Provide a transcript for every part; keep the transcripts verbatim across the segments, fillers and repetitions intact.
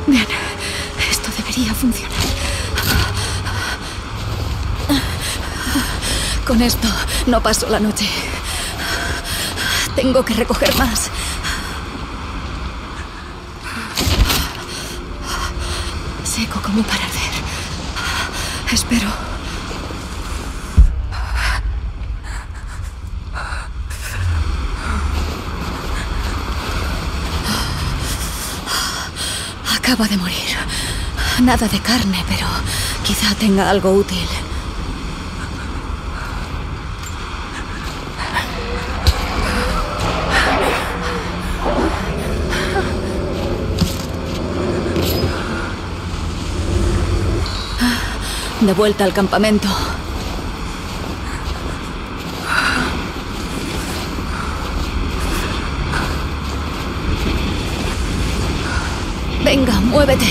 Bien, esto debería funcionar. Con esto no paso la noche. Tengo que recoger más. Seco como para arder. Espero. Acaba de morir. Nada de carne, pero quizá tenga algo útil. De vuelta al campamento. Venga, muévete.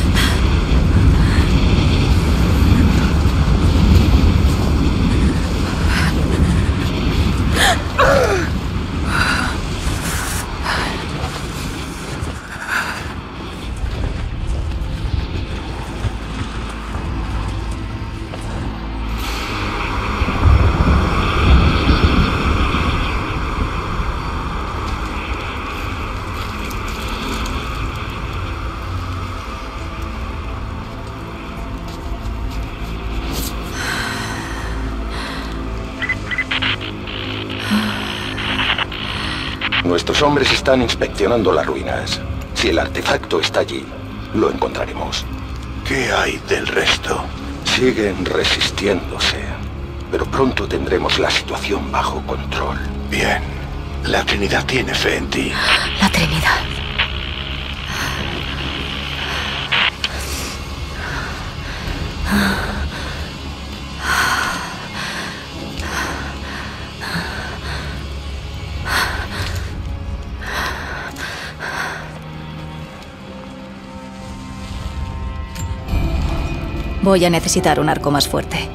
Nuestros hombres están inspeccionando las ruinas. Si el artefacto está allí, lo encontraremos. ¿Qué hay del resto? Siguen resistiéndose, pero pronto tendremos la situación bajo control. Bien. La Trinidad tiene fe en ti. La Trinidad. Voy a necesitar un arco más fuerte.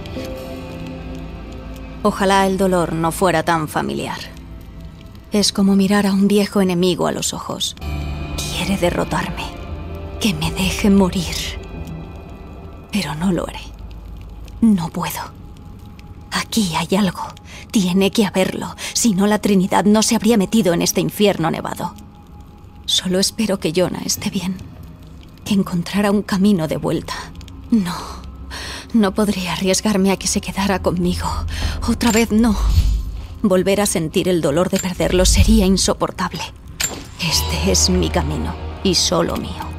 Ojalá el dolor no fuera tan familiar. Es como mirar a un viejo enemigo a los ojos. Quiere derrotarme. Que me deje morir. Pero no lo haré. No puedo. Aquí hay algo. Tiene que haberlo. Si no, la Trinidad no se habría metido en este infierno nevado. Solo espero que Jonah esté bien. Que encontrara un camino de vuelta. No, no podría arriesgarme a que se quedara conmigo. Otra vez no. Volver a sentir el dolor de perderlo sería insoportable. Este es mi camino, y solo mío.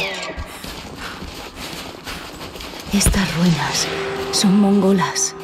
Estas ruinas son mongolas.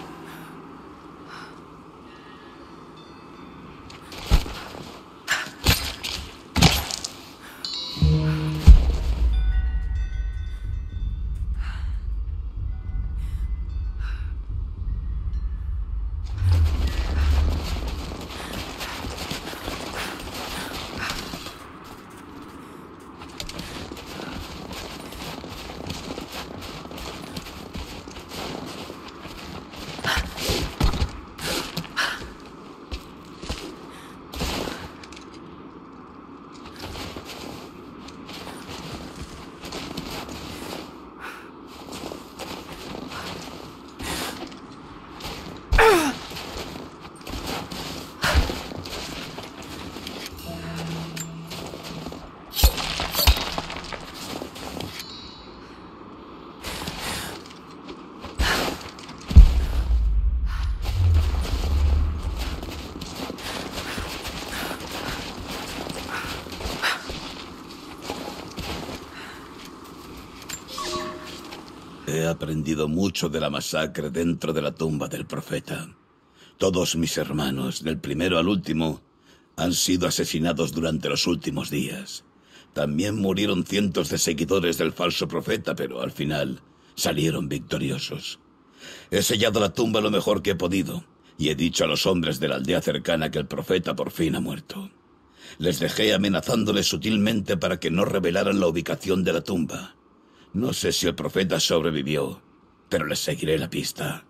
He aprendido mucho de la masacre dentro de la tumba del profeta. Todos mis hermanos, del primero al último, han sido asesinados durante los últimos días. También murieron cientos de seguidores del falso profeta, pero al final salieron victoriosos. He sellado la tumba lo mejor que he podido, y he dicho a los hombres de la aldea cercana que el profeta por fin ha muerto. Les dejé amenazándoles sutilmente para que no revelaran la ubicación de la tumba. No sé si el profeta sobrevivió, pero les seguiré la pista.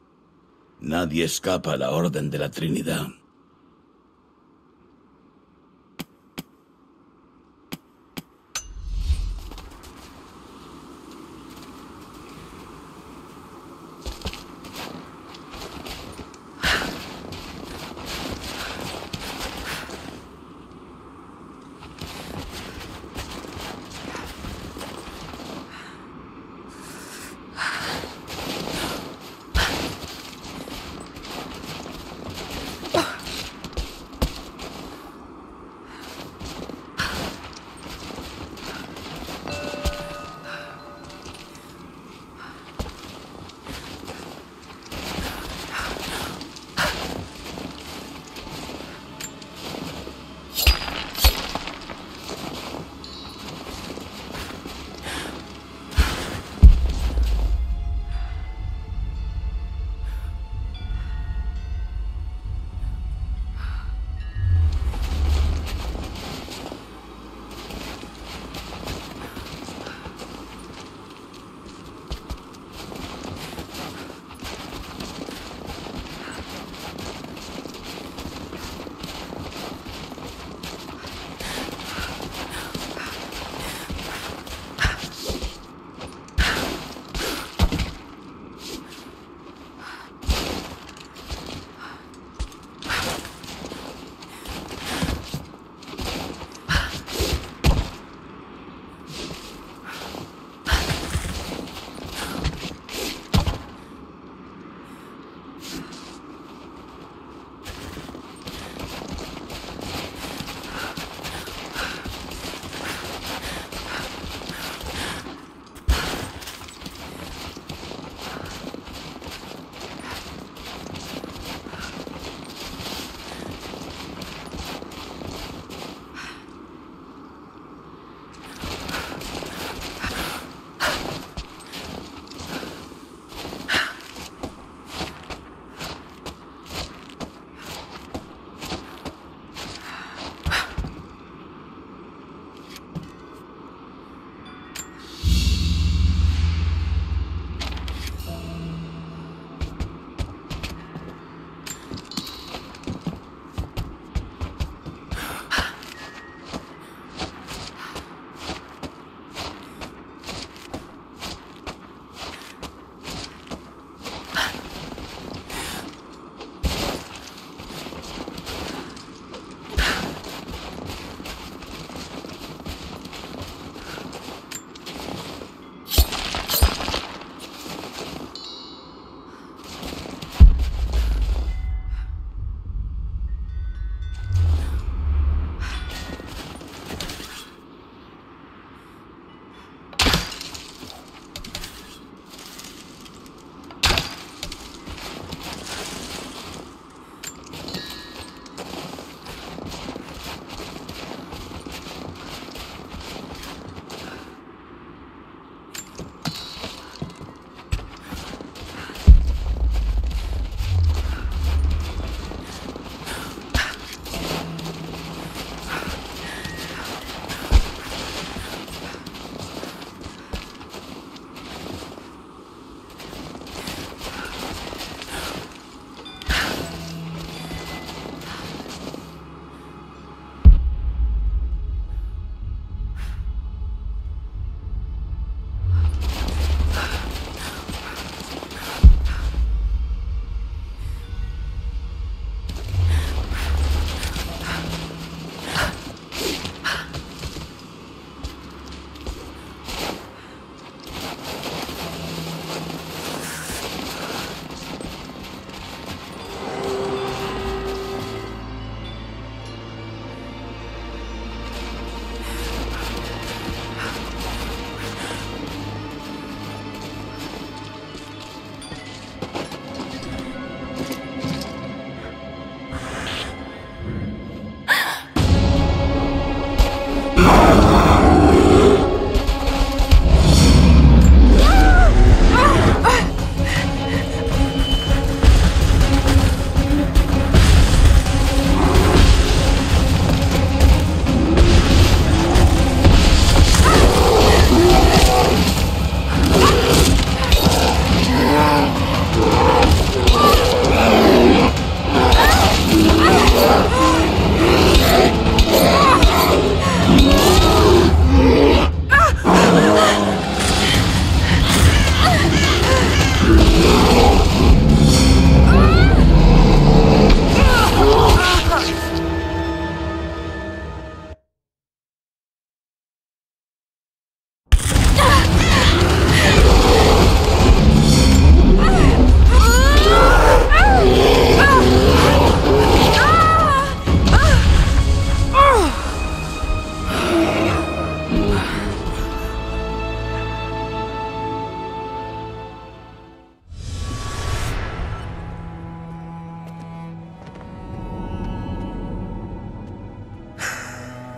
Nadie escapa a la orden de la Trinidad. Ugh.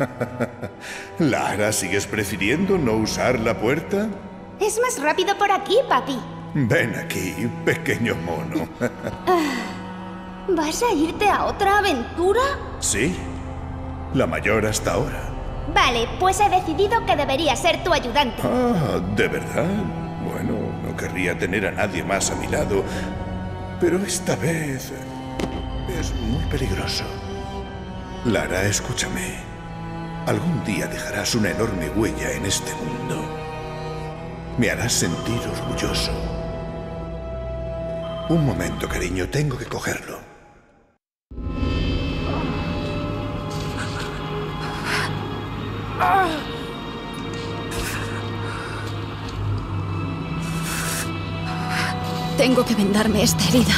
Lara, ¿sigues prefiriendo no usar la puerta? Es más rápido por aquí, papi. Ven aquí, pequeño mono. ¿Vas a irte a otra aventura? Sí, la mayor hasta ahora. Vale, pues he decidido que debería ser tu ayudante. Ah, ¿de verdad? Bueno, no querría tener a nadie más a mi lado, pero esta vez es muy peligroso. Lara, escúchame. Algún día dejarás una enorme huella en este mundo. Me harás sentir orgulloso. Un momento, cariño, tengo que cogerlo. Tengo que vendarme esta herida.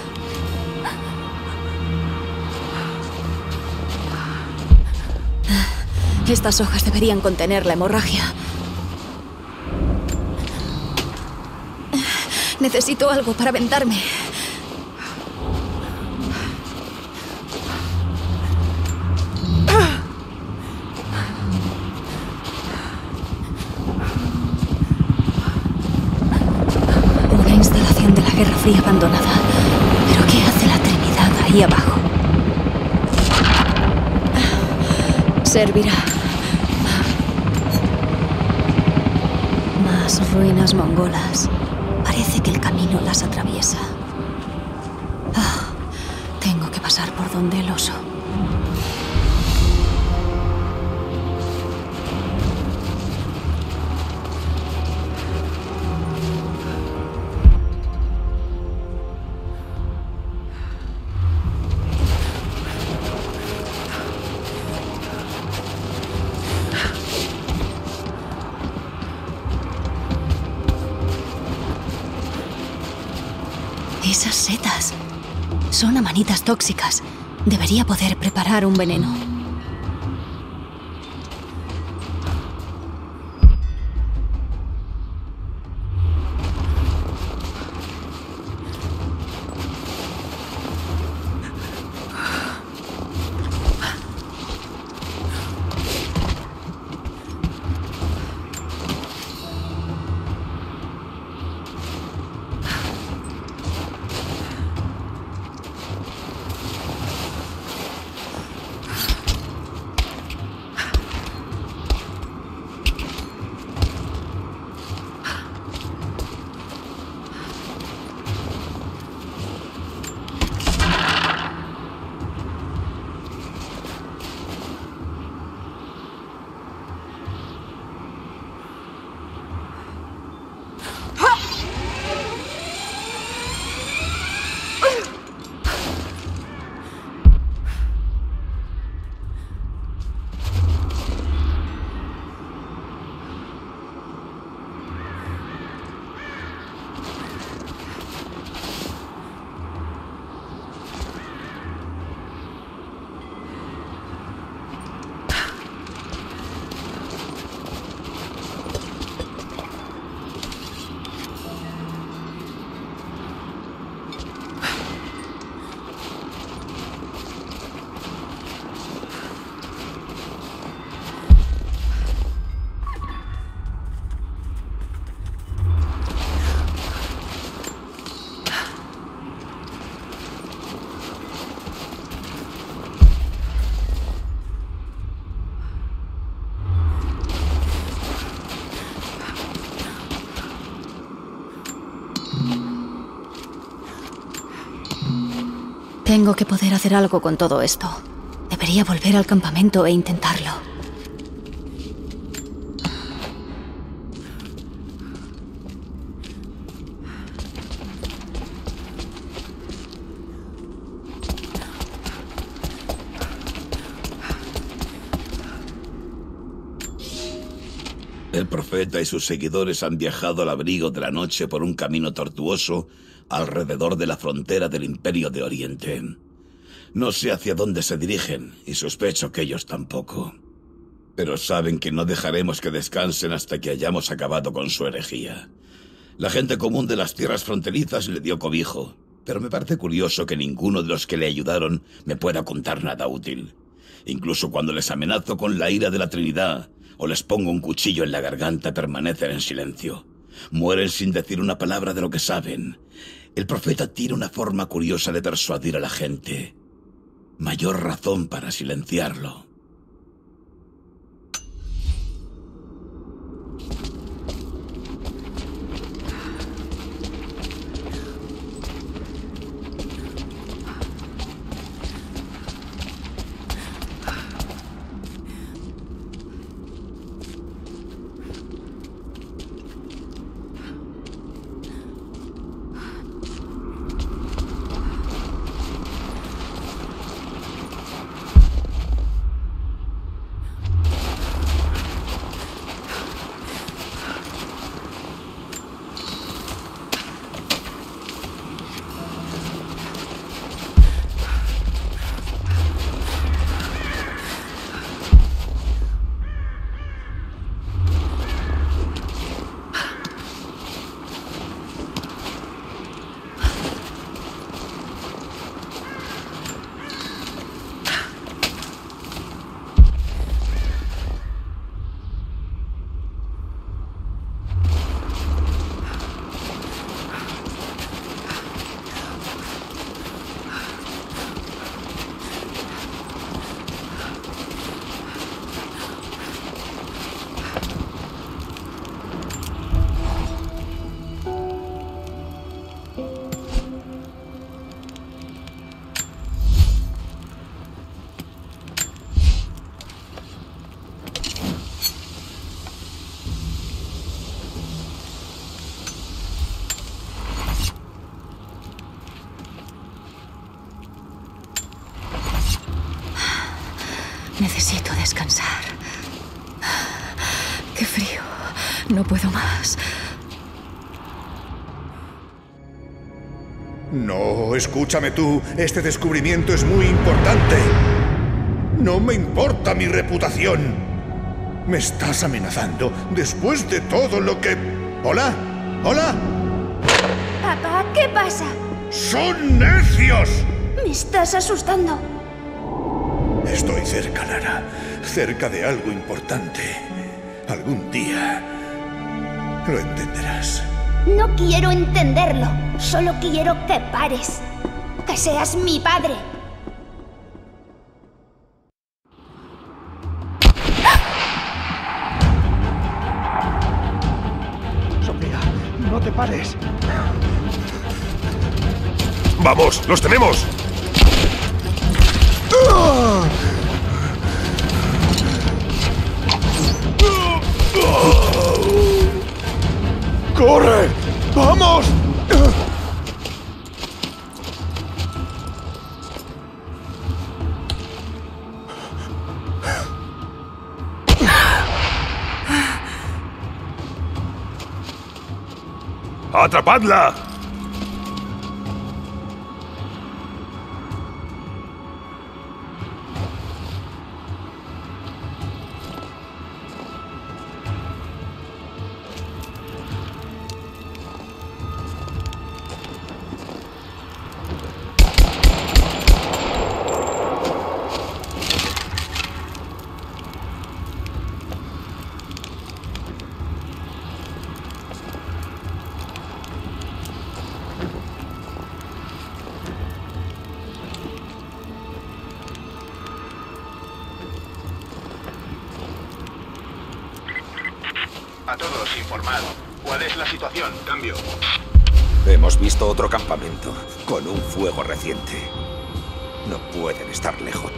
Estas hojas deberían contener la hemorragia. Necesito algo para vendarme. Una instalación de la Guerra Fría abandonada. ¿Pero qué hace la Trinidad ahí abajo? Servirá. Más ruinas mongolas. Parece que el camino las atraviesa. Ah, tengo que pasar por donde el oso. Esas setas son amanitas tóxicas. Debería poder preparar un veneno. Tengo que poder hacer algo con todo esto. Debería volver al campamento e intentarlo. El profeta y sus seguidores han viajado al abrigo de la noche por un camino tortuoso alrededor de la frontera del Imperio de Oriente. No sé hacia dónde se dirigen, y sospecho que ellos tampoco. Pero saben que no dejaremos que descansen hasta que hayamos acabado con su herejía. La gente común de las tierras fronterizas le dio cobijo, pero me parece curioso que ninguno de los que le ayudaron me pueda contar nada útil. Incluso cuando les amenazo con la ira de la Trinidad o les pongo un cuchillo en la garganta, permanecen en silencio. Mueren sin decir una palabra de lo que saben. El profeta tiene una forma curiosa de persuadir a la gente. Mayor razón para silenciarlo. Necesito descansar. ¡Qué frío! No puedo más. No, escúchame tú. Este descubrimiento es muy importante. No me importa mi reputación. Me estás amenazando después de todo lo que... ¿Hola? ¿Hola? Papá, ¿qué pasa? ¡Son necios! Me estás asustando. Estoy cerca, Lara. Cerca de algo importante. Algún día lo entenderás. No quiero entenderlo. Solo quiero que pares. Que seas mi padre. Sofía, no te pares. ¡Vamos! ¡Los tenemos! ¡Corre! ¡Vamos! ¡Atrapadla! A todos, informado. ¿Cuál es la situación? Cambio. Hemos visto otro campamento, con un fuego reciente. No pueden estar lejos.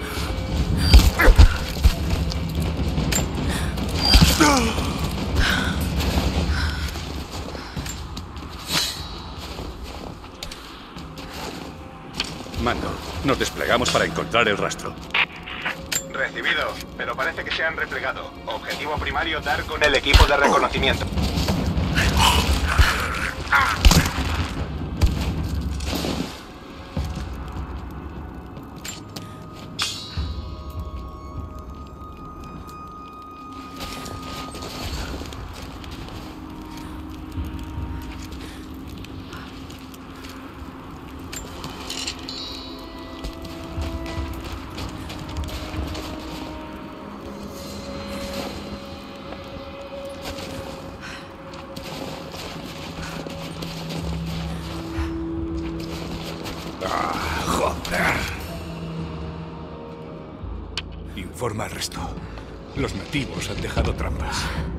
Mando, nos desplegamos para encontrar el rastro. Recibido, pero parece que se han replegado. Objetivo primario, dar con el equipo de reconocimiento. informa al resto. Los nativos han dejado trampas.